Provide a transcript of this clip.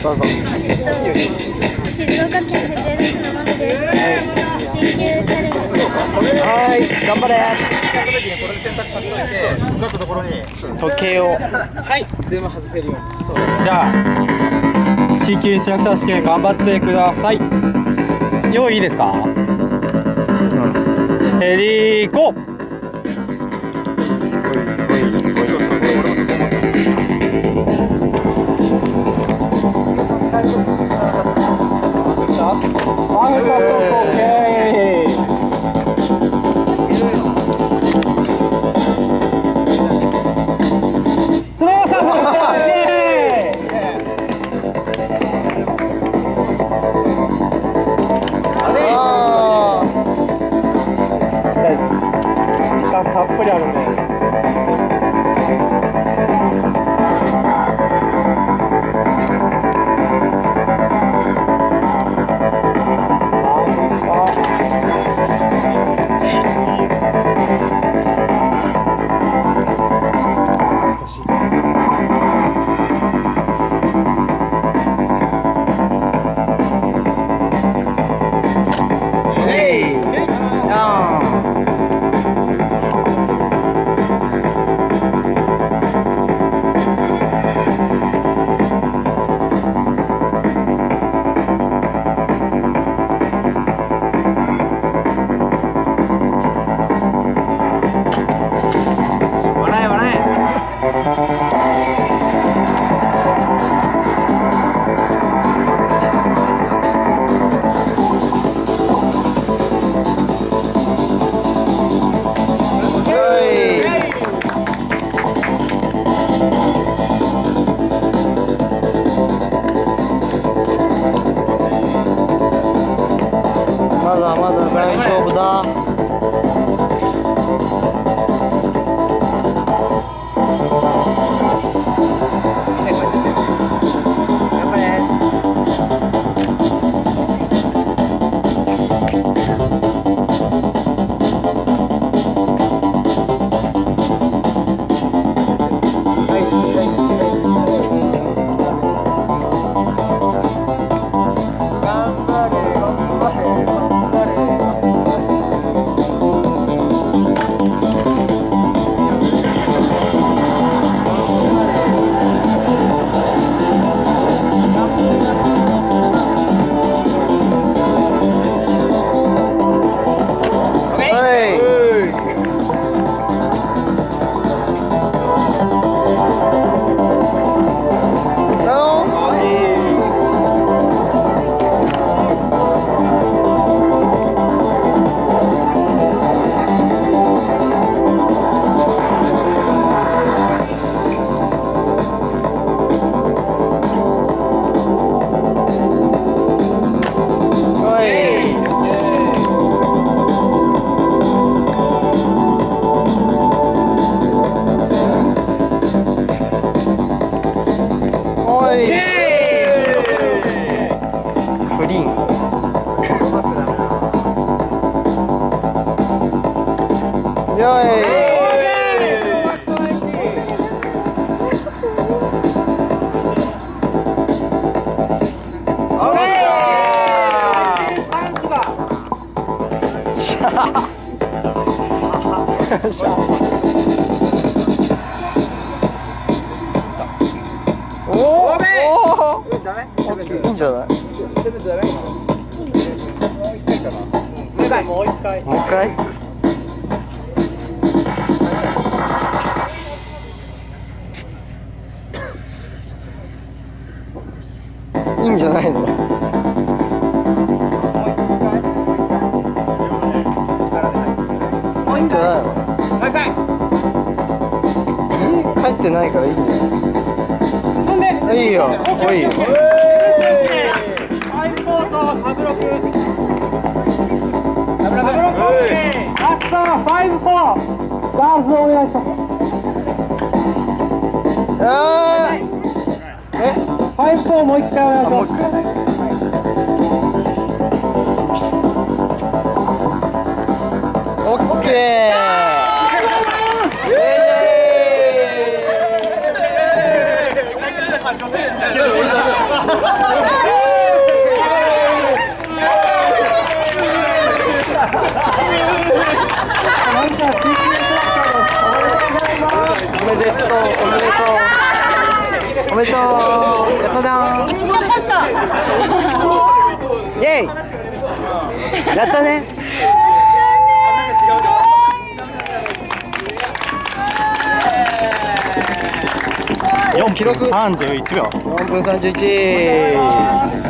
どうぞ。 静岡県藤枝市のまみです。新旧チャレンジします。 はい、頑張れ。 これで選択させておいて、向かったところに時計を。 はい、全部外せるように。 じゃあ C 級インストラクター試験頑張ってください。用意いいですか？レディーゴー。たっぷりあるんで。 まだまだ大丈夫だ。クリーン。よい。おお。いいんじゃない？もう一回。いいんじゃないの？いいんじゃないの？帰ってないからいいんだよ。 進んで。 いいよ。いいよ。 サイドポートサブロク。ラスト5-4。ガールズお願いします。5-4もう一回お願いします。 オッケー。 女性おめでとう、おめでとう。おめでとう。やったな。イェイ。やったね。 4記録31秒。 4分31。